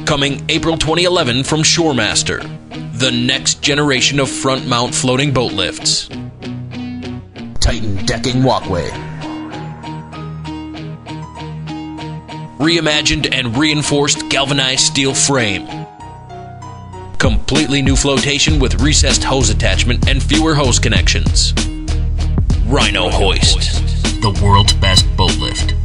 Coming April 2011 from ShoreMaster, the next generation of front-mount floating boat lifts. Titan decking walkway. Reimagined and reinforced galvanized steel frame. Completely new flotation with recessed hose attachment and fewer hose connections. RhinoHoist, the world's best boat lift.